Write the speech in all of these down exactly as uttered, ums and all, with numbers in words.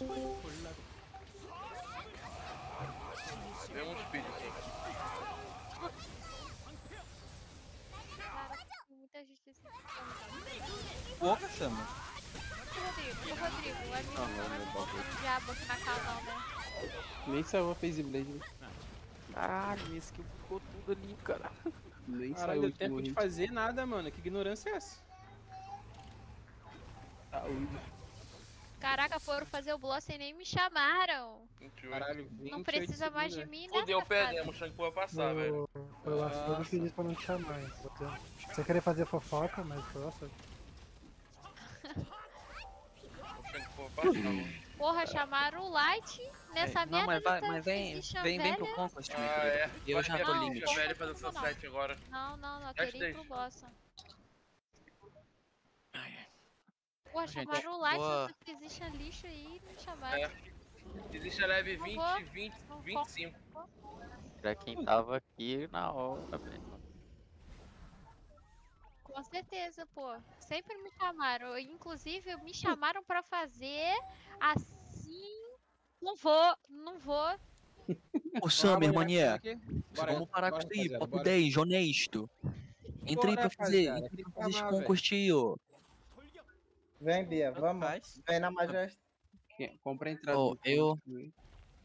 Deu um speed aqui. Cara, tem muita gente assim. Porra, chama. O Rodrigo, o Rodrigo, o amigo Ah, não não, vai meu me bagulho. botar no diabo aqui na casa não, né? Nem saiu a Phase Blade. Caralho, minha skill ficou tudo ali, cara. Nem Caralho, saiu o deu último tempo de hit. fazer nada, mano. Que ignorância é essa? Saúde. Caraca, foram fazer o Blossom e nem me chamaram. vinte e oito. Caralho, vinte e Não oito precisa mais de segundos, mim, né, Fudeu, safado? perdemos. O Shang vai passar, velho. Foi o Açougue que disse pra não te chamar, hein? Você, você queria fazer fofoca, mas foi o Açougue. O Shang vai passar, mano. Porra, chamaram o Light nessa É, merda. não, mas, vai, dessa mas vem, position vem, vem velha. pro Conquest, Ah, meu é. querido. Eu Vai já ter tô a limite. ficha velha fazer Não, não. sunset agora. Não, não, não, eu Deixa, queria ir pro deixa. Blossom. Ai, ai. Porra, Gente, chamaram o Light boa. nessa position lixo aí e não chamaram. É. Existe a leve Não vinte, vou. vinte, Não vinte e cinco. Pra quem tava aqui na hora, velho. Com certeza, pô. Sempre me chamaram. Inclusive, me chamaram pra fazer assim. Não vou, não vou. Ô, Summer, Bora, mané. aqui. Bora, Vamos parar com bora, isso aí, rapaziada, papo bora. dez, honesto. Entra aí Bora, pra fazer, rapaziada, entra aí tem pra fazer que esse amar, conquest aí, ó. Vem, Bia, vamos. Faz. Vem na Majeste. Quem- Compra a entrada. Ô, do eu- Conquest.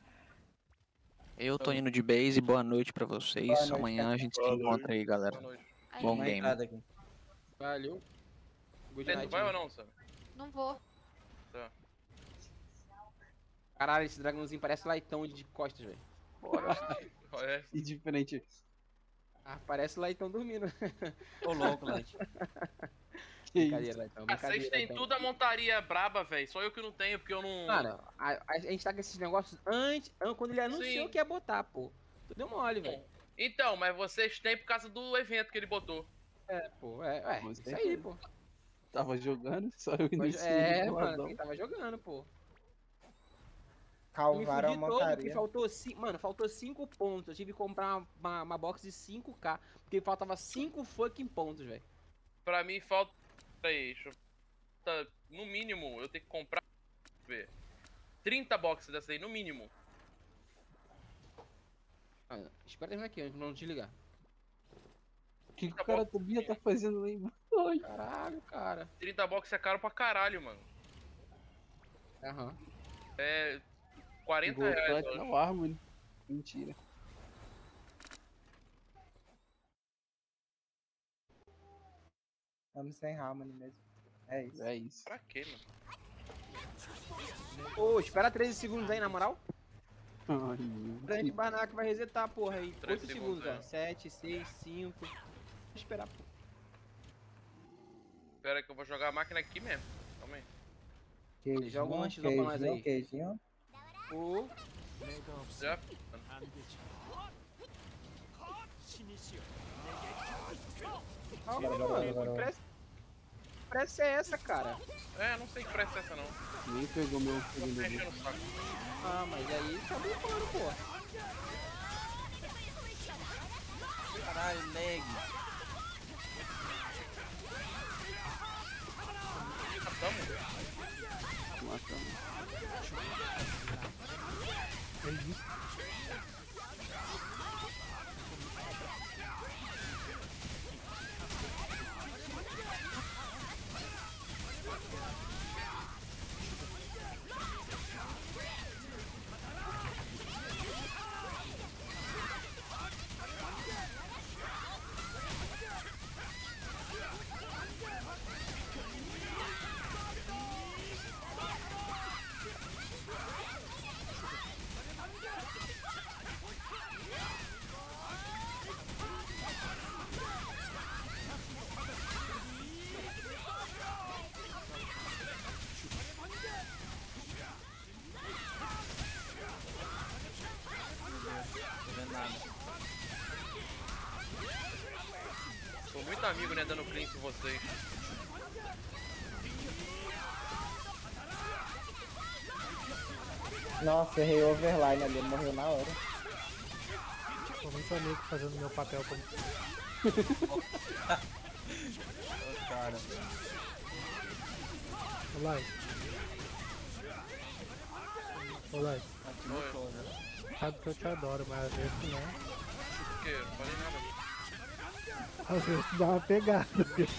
Eu tô indo de base, boa noite pra vocês. Boa noite, Amanhã a gente se Boa encontra aí, galera. Boa noite. Aí, Bom Uma game. entrada aqui. Valeu. Good Tem, tu night, vai ou mano. não, Sam? não vou. Tá. Caralho, esse dragãozinho parece Laitão de costas, velho. Olha, E diferente. Ah, parece Laitão dormindo. Tô louco, Light. Que Brincadeira, isso? Laitão. Ah, Brincadeira, vocês têm Laitão. tudo a montaria braba, velho. Só eu que não tenho, porque eu não. Mano, a, a gente tá com esses negócios antes, an- quando ele anunciou Sim. que ia botar, pô. Tu deu mole, velho. Então, mas vocês têm por causa do evento que ele botou. É, pô, é, é, Com isso certeza. aí, pô. Tava jogando, só eu Mas, iniciei é, do mano, boladão. quem tava jogando, pô. Eu me Calvaram a fudi todo, porque montaria. faltou cinco, mano, faltou cinco pontos. Eu tive que comprar uma, uma, uma box de cinco K, porque faltava cinco fucking pontos, velho. Pra mim falta. Peraí, deixa eu. Tá, no mínimo, eu tenho que comprar. Deixa eu ver. trinta boxes dessa aí, no mínimo. Ah, espera terminar aqui, antes de não desligar. O que, que Tá o cara bom. do Bia tá fazendo aí, mano? Ai. Caralho, cara. trinta boxes é caro pra caralho, mano. Aham. É. quarenta Pegou o reais. eu Plat acho. na Harmony. Mentira. Vamos sem Harmony mesmo. É isso. É isso. Pra quê, mano? Ô, espera treze segundos aí, na moral. Ai, Pra gente meu. barnar que vai resetar, porra, aí. treze oito segundos, segundos, ó. é. sete, seis, cinco. Vou esperar, pô. Pera aí que eu vou jogar a máquina aqui mesmo. Calma aí. Queijinho, Joga um antes, pra nós aí. queijinho, queijinho. Ô, Já? calma, Bora, bora, mano. bora, Que bora. pressa, que pressa é essa, cara? É, não sei que pressa é essa não. Nem pegou meu Tô segundo mexendo ali. no saco. Ah, mas aí tá bufando, pô. Caralho, lag. Matamos? Matamos. Não vendo nada. Sou muito amigo, né, dando cleanse em vocês. Nossa, errei o overline ali, ele morreu na hora. Tô muito amigo fazendo meu papel como. Ô, cara. Olha lá. Ô, Lai, Aqui no Oi. todo. sabe que eu te adoro, mas às vezes não. Por quê? Não falei nada. Às vezes tu dá uma pegada.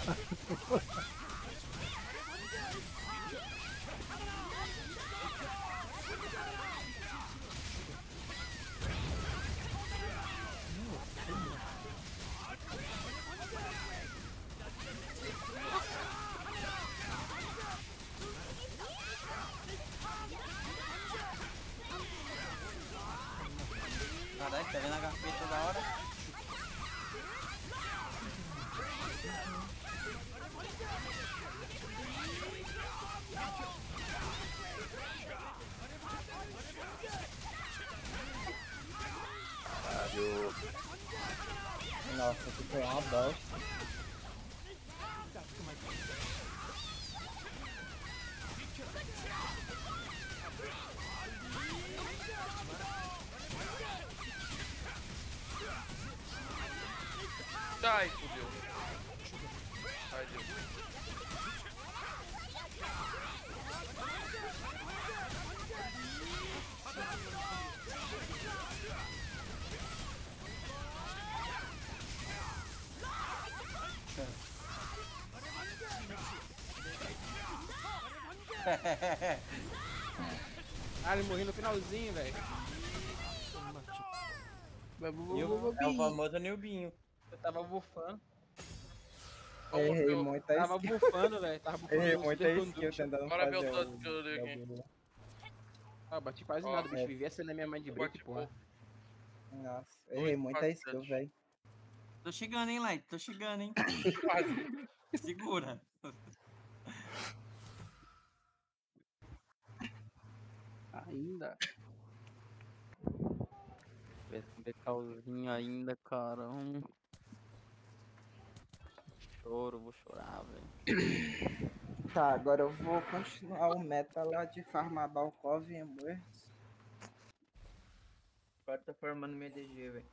Caralho, tá vendo a H P toda hora? Nossa, aqui foi uma bosta. Ai, fudeu. Ai, Deus. Ah, ele morreu no finalzinho, velho. Eu, É o famoso Nilbinho. Eu tava bufando. errei eu- muito a Tava skill. bufando, velho. Tava bufando. Errei no muito Super a skill Conduction. tentando Bora ver o fazer tanto o... que eu dei aqui. bagulho. Ah, bati quase Ó, nada, bicho. é. Vivia sendo a minha mãe de break, Bate porra. pouco. Nossa, errei muito a skill, bastante. velho. Tô chegando, hein, Light? Tô chegando, hein? Quase. Segura. Ainda. Decalzinho ainda, cara. Hum. Choro, vou chorar, velho. Tá, agora eu vou continuar o meta lá de farmar Balkov e Muertos. Agora tô formando meu D G, velho.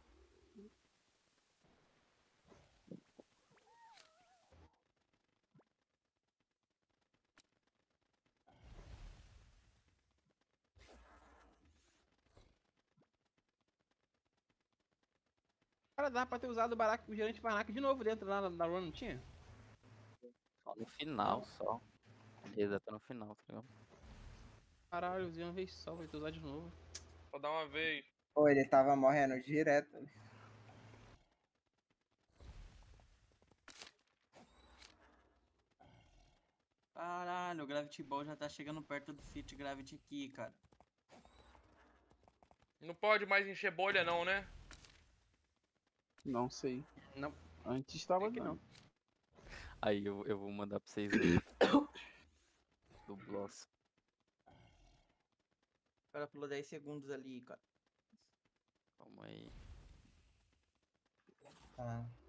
Cara, dava pra ter usado o, baraca, o gerente Barnaca de novo dentro lá na, na run, não tinha? Só no final, só. Beleza, tá no final, tá ligado? Caralho, eu usei uma vez só, vou ter que usar de novo. Só dá uma vez. Pô, ele tava morrendo direto. Caralho, o Gravity Ball já tá chegando perto do Fit Gravity aqui, cara. Não pode mais encher bolha não, né? Não sei. Não. Antes tava É que não. Aí eu, eu vou mandar pra vocês verem. Do Bloss. O cara pulou dez segundos ali, cara. Calma aí. Tá.